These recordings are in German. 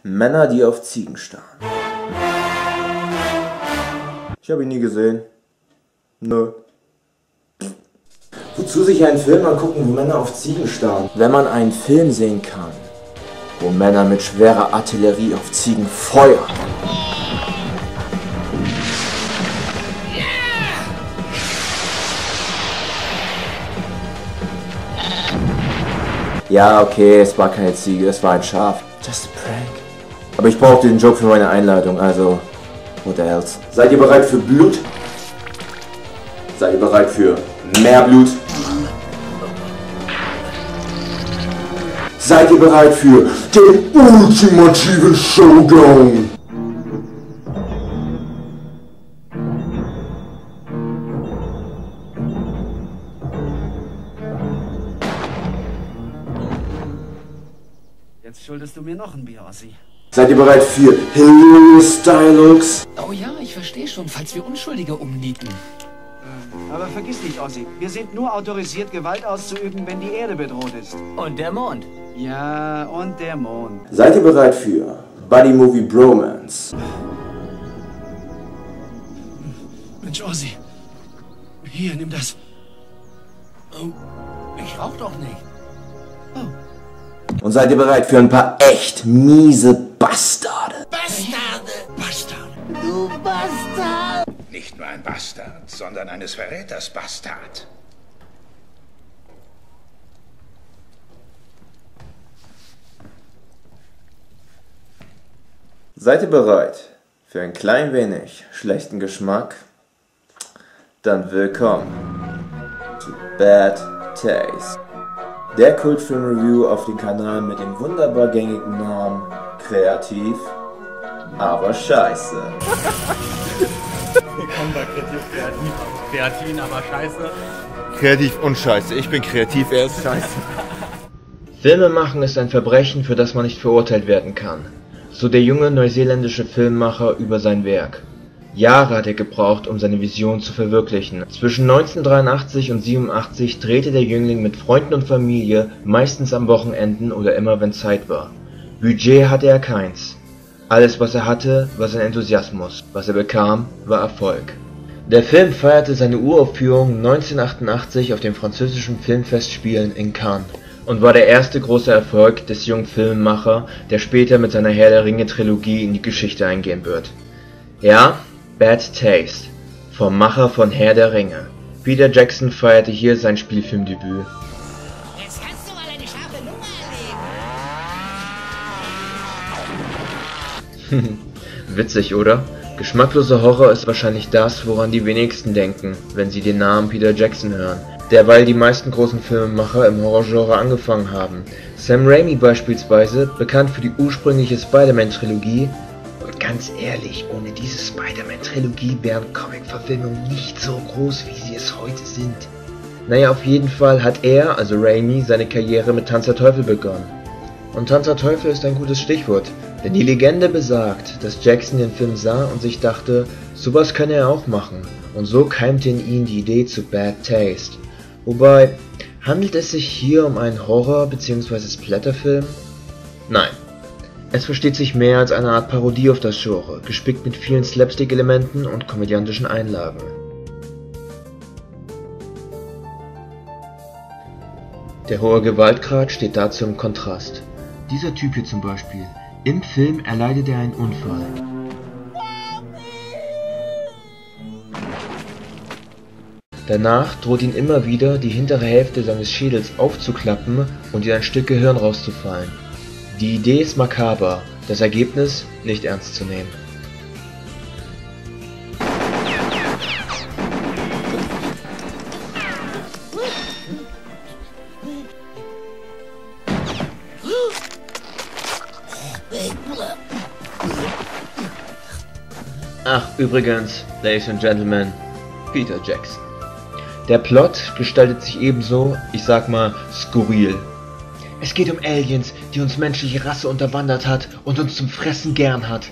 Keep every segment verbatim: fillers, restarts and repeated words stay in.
Männer, die auf Ziegen starren. Ich habe ihn nie gesehen. Nö. Wozu sich einen Film angucken, wo Männer auf Ziegen starren? Wenn man einen Film sehen kann, wo Männer mit schwerer Artillerie auf Ziegen feuern. Ja, okay, es war keine Ziege, es war ein Schaf. Just a prank. Aber ich brauchte den Joke für meine Einleitung, also... What else? Seid ihr bereit für Blut? Seid ihr bereit für mehr Blut? Seid ihr bereit für den ultimativen Showdown? Jetzt schuldest du mir noch ein Bier, Ossi. Seid ihr bereit für Hilarious Dialogues? Oh ja, ich verstehe schon, falls wir Unschuldige umnieten. Aber vergiss nicht, Ossi, wir sind nur autorisiert, Gewalt auszuüben, wenn die Erde bedroht ist. Und der Mond. Ja, und der Mond. Seid ihr bereit für Buddy Movie Bromance? Mensch, Ossi. Hier, nimm das. Oh, ich rauch doch nicht. Oh. Und seid ihr bereit für ein paar echt miese Bastarde? Bastarde! Bastard. Du Bastard! Nicht nur ein Bastard, sondern eines Verräters Bastard. Seid ihr bereit für ein klein wenig schlechten Geschmack? Dann willkommen zu Bad Taste. Der Kultfilm-Review auf dem Kanal mit dem wunderbar gängigen Namen Kreativ, aber scheiße. Willkommen bei Kreativ, Kreativ, Kreatin, aber scheiße. Kreativ und scheiße. Ich bin kreativ, er ist scheiße. Filme machen ist ein Verbrechen, für das man nicht verurteilt werden kann. So der junge neuseeländische Filmemacher über sein Werk. Jahre hat er gebraucht, um seine Vision zu verwirklichen. Zwischen neunzehnhundertdreiundachtzig und siebenundachtzig drehte der Jüngling mit Freunden und Familie, meistens am Wochenenden oder immer wenn Zeit war. Budget hatte er keins. Alles was er hatte, war sein Enthusiasmus. Was er bekam, war Erfolg. Der Film feierte seine Uraufführung neunzehnhundertachtundachtzig auf den französischen Filmfestspielen in Cannes und war der erste große Erfolg des jungen Filmemachers, der später mit seiner Herr der Ringe Trilogie in die Geschichte eingehen wird. Ja, Bad Taste, vom Macher von Herr der Ringe. Peter Jackson feierte hier sein Spielfilmdebüt. Jetzt kannst du mal eine scharfe Nummer erleben. Witzig, oder? Geschmackloser Horror ist wahrscheinlich das, woran die wenigsten denken, wenn sie den Namen Peter Jackson hören. Derweil die meisten großen Filmemacher im Horrorgenre angefangen haben. Sam Raimi beispielsweise, bekannt für die ursprüngliche Spider-Man-Trilogie. Und ganz ehrlich, ohne diese Spider-Man-Trilogie wären Comic-Verfilmungen nicht so groß, wie sie es heute sind. Naja, auf jeden Fall hat er, also Raimi, seine Karriere mit Tanz der Teufel begonnen. Und Tanz der Teufel ist ein gutes Stichwort, denn die Legende besagt, dass Jackson den Film sah und sich dachte, sowas könne er auch machen. Und so keimte in ihn die Idee zu Bad Taste. Wobei, handelt es sich hier um einen Horror- bzw. Splatterfilm? Nein. Es versteht sich mehr als eine Art Parodie auf das Genre, gespickt mit vielen Slapstick-Elementen und komödiantischen Einlagen. Der hohe Gewaltgrad steht dazu im Kontrast. Dieser Typ hier zum Beispiel. Im Film erleidet er einen Unfall. Danach droht ihn immer wieder, die hintere Hälfte seines Schädels aufzuklappen und ihm ein Stück Gehirn rauszufallen. Die Idee ist makaber, das Ergebnis nicht ernst zu nehmen. Ach, übrigens, Ladies and Gentlemen, Peter Jackson. Der Plot gestaltet sich ebenso, ich sag mal, skurril. Es geht um Aliens, die uns menschliche Rasse unterwandert hat und uns zum Fressen gern hat.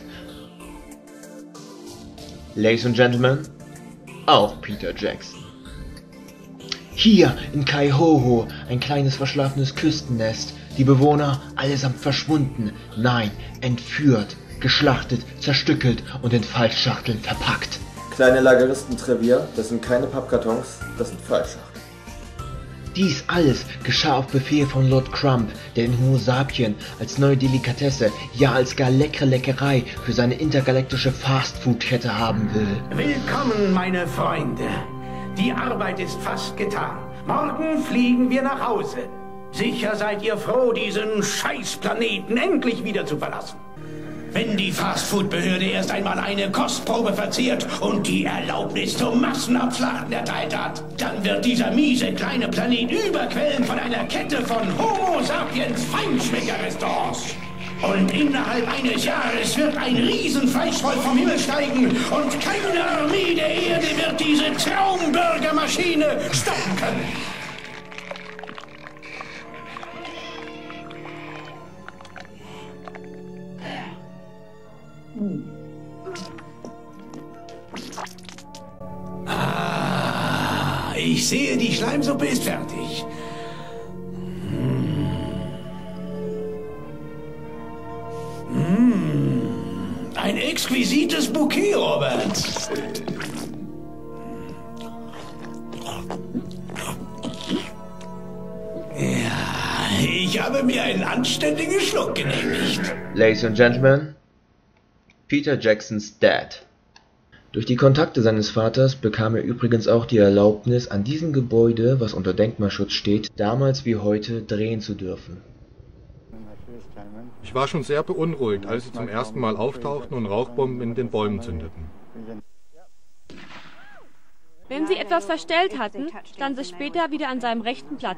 Ladies and Gentlemen, auch Peter Jackson. Hier in Kaihoho, ein kleines verschlafenes Küstennest, Die Bewohner allesamt verschwunden, nein, entführt, geschlachtet, zerstückelt und in Falschschachteln verpackt. Kleine Lageristen-Trivia, das sind keine Pappkartons, das sind Fallschachteln. Dies alles geschah auf Befehl von Lord Crumb, der den Homo Sapien als neue Delikatesse, ja als gar leckere Leckerei für seine intergalaktische Fastfood-Kette haben will. Willkommen, meine Freunde. Die Arbeit ist fast getan. Morgen fliegen wir nach Hause. Sicher seid ihr froh, diesen Scheißplaneten endlich wieder zu verlassen. Wenn die Fastfood-Behörde erst einmal eine Kostprobe verzehrt und die Erlaubnis zum Massenabschlachten erteilt hat, dann wird dieser miese kleine Planet überquellen von einer Kette von Homo sapiens Feinschmecker-Restaurants. Und innerhalb eines Jahres wird ein Riesenfleischwolf vom Himmel steigen und keine Armee der Erde wird diese Traumbürgermaschine stoppen können. Ah, ich sehe, die Schleimsuppe ist fertig. Mmh. Mmh. Ein exquisites Bouquet, Robert. Ja, ich habe mir einen anständigen Schluck genehmigt. Ladies and Gentlemen, Peter Jacksons Dad. Durch die Kontakte seines Vaters bekam er übrigens auch die Erlaubnis, an diesem Gebäude, was unter Denkmalschutz steht, damals wie heute drehen zu dürfen. Ich war schon sehr beunruhigt, als sie zum ersten Mal auftauchten und Rauchbomben in den Bäumen zündeten. Wenn sie etwas verstellt hatten, stand sie später wieder an seinem rechten Platz.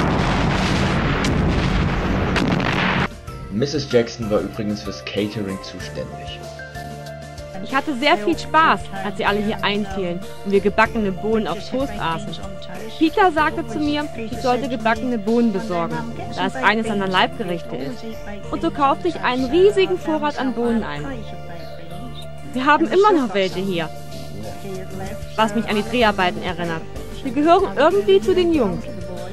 Misses Jackson war übrigens fürs Catering zuständig. Ich hatte sehr viel Spaß, als sie alle hier einfielen und wir gebackene Bohnen auf Toast aßen. Peter sagte zu mir, ich sollte gebackene Bohnen besorgen, da es eines seiner Leibgerichte ist. Und so kaufte ich einen riesigen Vorrat an Bohnen ein. Wir haben immer noch welche hier, was mich an die Dreharbeiten erinnert. Wir gehören irgendwie zu den Jungs.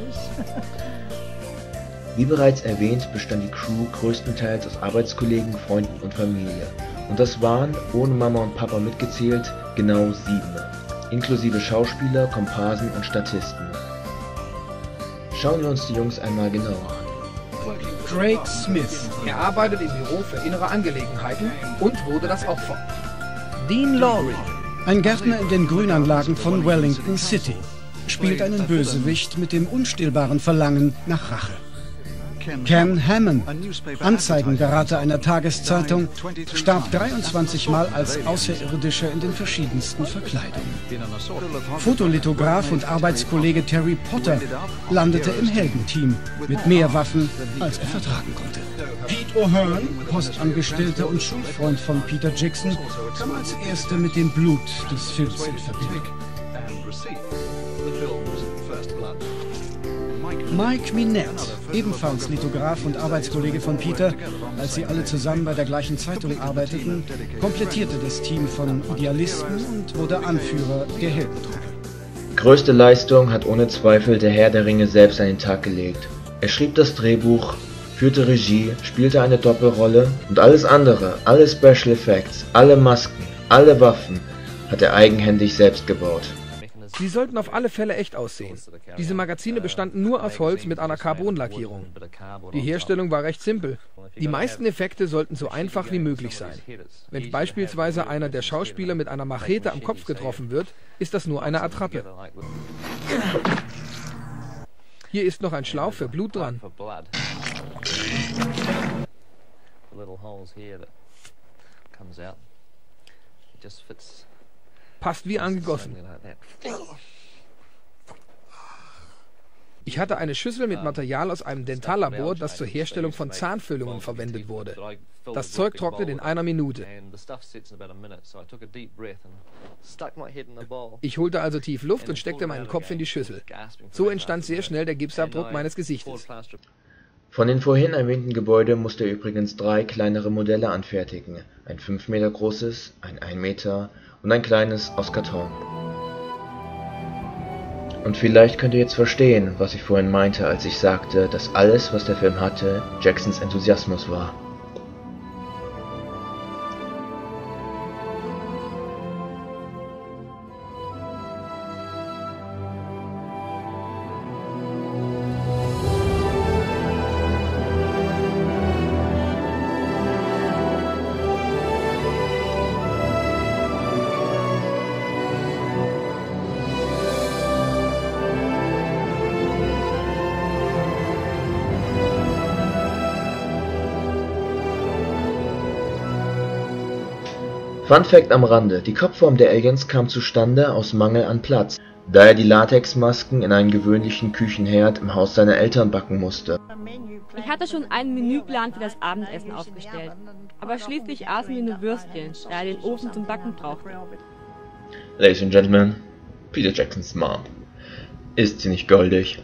Wie bereits erwähnt, bestand die Crew größtenteils aus Arbeitskollegen, Freunden und Familie. Und das waren, ohne Mama und Papa mitgezählt, genau sieben, inklusive Schauspieler, Komparsen und Statisten. Schauen wir uns die Jungs einmal genauer an. Craig Smith. Er arbeitet im Büro für innere Angelegenheiten und wurde das Opfer. Dean Lowry. Ein Gärtner in den Grünanlagen von Wellington City. Spielt einen Bösewicht mit dem unstillbaren Verlangen nach Rache. Ken Hammond, Anzeigenberater einer Tageszeitung, starb dreiundzwanzig Mal als Außerirdischer in den verschiedensten Verkleidungen. Fotolithograf und Arbeitskollege Terry Potter landete im Heldenteam mit mehr Waffen, als er vertragen konnte. Pete O'Hearn, Postangestellter und Schulfreund von Peter Jackson, kam als erster mit dem Blut des Films in Verbindung. Mike Minette, ebenfalls Lithograf und Arbeitskollege von Peter, als sie alle zusammen bei der gleichen Zeitung arbeiteten, komplettierte das Team von Idealisten und wurde Anführer der Heldentruppe. Größte Leistung hat ohne Zweifel der Herr der Ringe selbst an den Tag gelegt. Er schrieb das Drehbuch, führte Regie, spielte eine Doppelrolle und alles andere, alle Special Effects, alle Masken, alle Waffen hat er eigenhändig selbst gebaut. Sie sollten auf alle Fälle echt aussehen. Diese Magazine bestanden nur aus Holz mit einer Carbonlackierung. Die Herstellung war recht simpel. Die meisten Effekte sollten so einfach wie möglich sein. Wenn beispielsweise einer der Schauspieler mit einer Machete am Kopf getroffen wird, ist das nur eine Attrappe. Hier ist noch ein Schlauch für Blut dran. Passt wie angegossen. Ich hatte eine Schüssel mit Material aus einem Dentallabor, das zur Herstellung von Zahnfüllungen verwendet wurde. Das Zeug trocknet in einer Minute. Ich holte also tief Luft und steckte meinen Kopf in die Schüssel. So entstand sehr schnell der Gipsabdruck meines Gesichtes. Von den vorhin erwähnten Gebäuden musste er übrigens drei kleinere Modelle anfertigen. Ein fünf Meter großes, ein ein Meter und ein kleines aus Karton. Und vielleicht könnt ihr jetzt verstehen, was ich vorhin meinte, als ich sagte, dass alles, was der Film hatte, Jacksons Enthusiasmus war. Fun Fact am Rande: Die Kopfform der Aliens kam zustande aus Mangel an Platz, da er die Latexmasken in einen gewöhnlichen Küchenherd im Haus seiner Eltern backen musste. Ich hatte schon einen Menüplan für das Abendessen aufgestellt, aber schließlich aßen wir nur Würstchen, da er den Ofen zum Backen brauchte. Ladies and Gentlemen, Peter Jacksons Mom. Ist sie nicht goldig?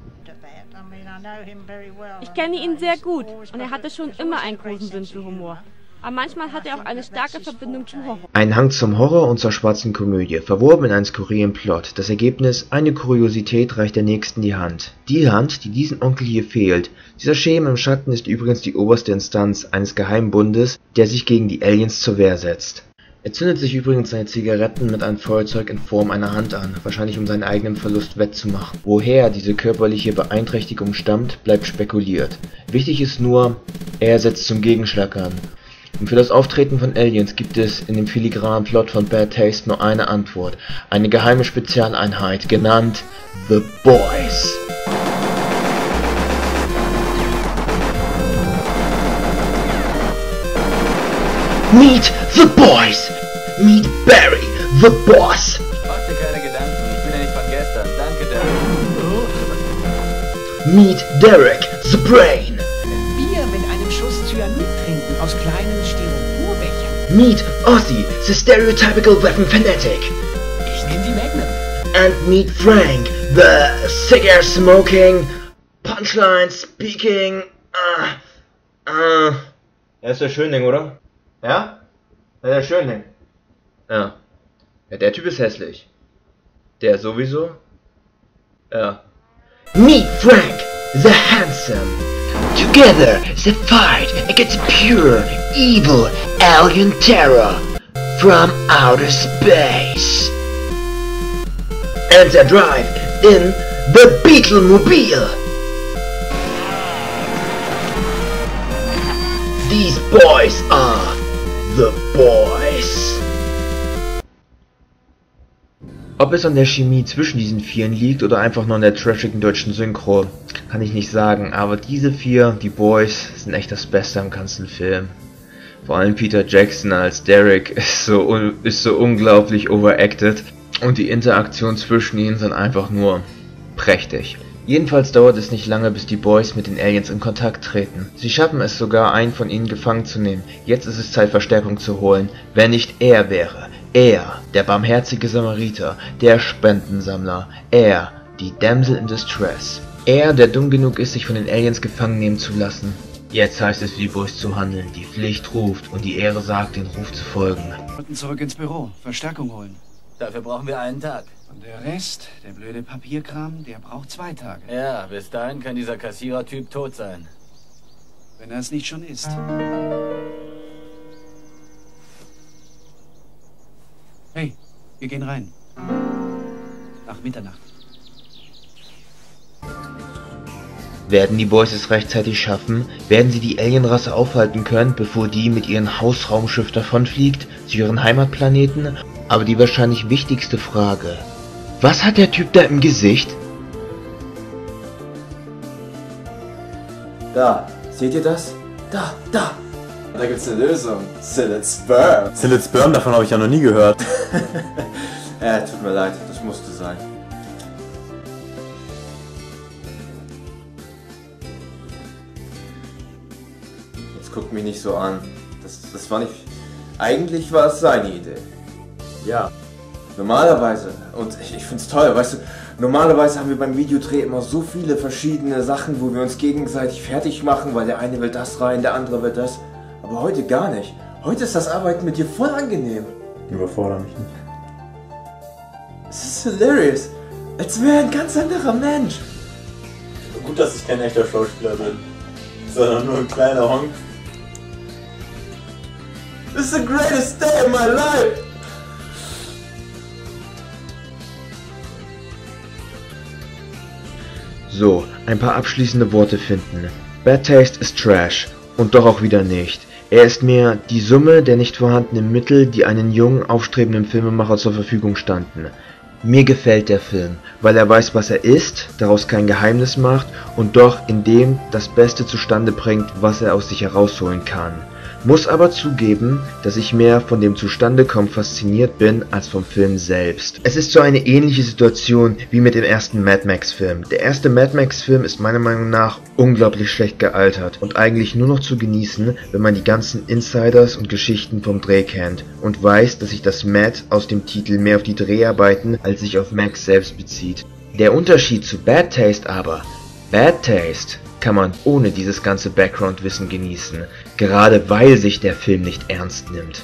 Ich kenne ihn sehr gut und er hatte schon immer einen großen Sinn für Humor. Aber manchmal hat er auch eine starke Verbindung zum Horror. Ein Hang zum Horror und zur schwarzen Komödie, verwoben in einen skurrilen Plot. Das Ergebnis: eine Kuriosität reicht der Nächsten die Hand. Die Hand, die diesem Onkel hier fehlt. Dieser Schemen im Schatten ist übrigens die oberste Instanz eines geheimen Bundes, der sich gegen die Aliens zur Wehr setzt. Er zündet sich übrigens seine Zigaretten mit einem Feuerzeug in Form einer Hand an, wahrscheinlich um seinen eigenen Verlust wettzumachen. Woher diese körperliche Beeinträchtigung stammt, bleibt spekuliert. Wichtig ist nur, er setzt zum Gegenschlag an. Und für das Auftreten von Aliens gibt es in dem filigranen Plot von Bad Taste nur eine Antwort. Eine geheime Spezialeinheit, genannt The Boys. Meet the Boys! Meet Barry, the Boss! Mach dir keine Gedanken, ich bin ja nicht von gestern. Danke, Derek. Meet Derek, the Brain! Bier mit einem Schuss Cyanid trinken aus kleinen Styroporbechern. Meet Ozzy, the stereotypical weapon fanatic. Ich nehme die Magnum. And meet Frank, the cigar smoking, punchline speaking, ah, uh, ah. Uh. Er ist der Schönling, oder? Ja? Ja, der Schönling. Ja. Ja, der Typ ist hässlich. Der sowieso? Ja. Meet Frank, the handsome. Together, they fight against pure, evil alien terror from outer space. And they drive in the Beetlemobile. These boys are the boys. Ob es an der Chemie zwischen diesen Vieren liegt oder einfach nur an der trashigen deutschen Synchro, kann ich nicht sagen, aber diese vier, die Boys, sind echt das Beste am ganzen Film. Vor allem Peter Jackson als Derek ist so, ist so unglaublich overacted und die Interaktion zwischen ihnen sind einfach nur prächtig. Jedenfalls dauert es nicht lange, bis die Boys mit den Aliens in Kontakt treten. Sie schaffen es sogar, einen von ihnen gefangen zu nehmen. Jetzt ist es Zeit, Verstärkung zu holen. Wenn nicht er wäre. Er, der barmherzige Samariter, der Spendensammler. Er, die Damsel in Distress. Er, der dumm genug ist, sich von den Aliens gefangen nehmen zu lassen. Jetzt heißt es für die Boys zu handeln. Die Pflicht ruft und die Ehre sagt, den Ruf zu folgen. Wir sollten zurück ins Büro, Verstärkung holen. Dafür brauchen wir einen Tag. Und der Rest, der blöde Papierkram, der braucht zwei Tage. Ja, bis dahin kann dieser Kassierer-Typ tot sein. Wenn er es nicht schon ist. Hey, wir gehen rein. Nach Mitternacht. Werden die Boys es rechtzeitig schaffen? Werden sie die Alienrasse aufhalten können, bevor die mit ihrem Hausraumschiff davonfliegt, zu ihren Heimatplaneten? Aber die wahrscheinlich wichtigste Frage: Was hat der Typ da im Gesicht? Da, seht ihr das? Da, da! Da gibt's eine Lösung. Silent Sperm. Silent Sperm, davon habe ich ja noch nie gehört. Ja, tut mir leid, das musste sein. Jetzt guckt mich nicht so an. Das, das war nicht... Eigentlich war es seine Idee. Ja. Normalerweise, und ich, ich find's toll, weißt du, normalerweise haben wir beim Videodreh immer so viele verschiedene Sachen, wo wir uns gegenseitig fertig machen, weil der eine will das rein, der andere will das. Aber heute gar nicht. Heute ist das Arbeiten mit dir voll angenehm. Überfordere mich nicht. Es ist hilarious. Als wäre er ein ganz anderer Mensch. Gut, dass ich kein echter Schauspieler bin, sondern nur ein kleiner Honk. This is the greatest day of my life! So, ein paar abschließende Worte finden. Bad Taste ist Trash. Und doch auch wieder nicht. Er ist mehr die Summe der nicht vorhandenen Mittel, die einem jungen, aufstrebenden Filmemacher zur Verfügung standen. Mir gefällt der Film, weil er weiß, was er ist, daraus kein Geheimnis macht und doch in dem das Beste zustande bringt, was er aus sich herausholen kann. Muss aber zugeben, dass ich mehr von dem Zustandekommen fasziniert bin, als vom Film selbst. Es ist so eine ähnliche Situation wie mit dem ersten Mad Max Film. Der erste Mad Max Film ist meiner Meinung nach unglaublich schlecht gealtert und eigentlich nur noch zu genießen, wenn man die ganzen Insiders und Geschichten vom Dreh kennt und weiß, dass sich das Mad aus dem Titel mehr auf die Dreharbeiten als sich auf Max selbst bezieht. Der Unterschied zu Bad Taste aber, Bad Taste kann man ohne dieses ganze Background-Wissen genießen, gerade weil sich der Film nicht ernst nimmt.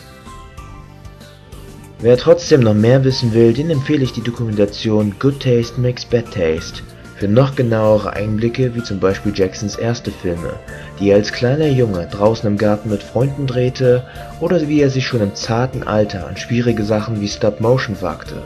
Wer trotzdem noch mehr wissen will, den empfehle ich die Dokumentation Good Taste Makes Bad Taste für noch genauere Einblicke wie zum Beispiel Jacksons erste Filme, die er als kleiner Junge draußen im Garten mit Freunden drehte oder wie er sich schon im zarten Alter an schwierige Sachen wie Stop Motion wagte.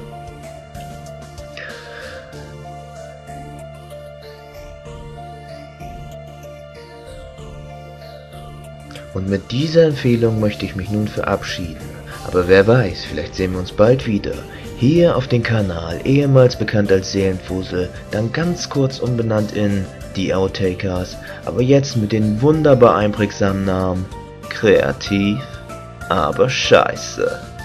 Und mit dieser Empfehlung möchte ich mich nun verabschieden. Aber wer weiß, vielleicht sehen wir uns bald wieder. Hier auf dem Kanal, ehemals bekannt als Seelenfusel, dann ganz kurz umbenannt in Die Outtakers, aber jetzt mit den wunderbar einprägsamen Namen Kreativ, aber scheiße.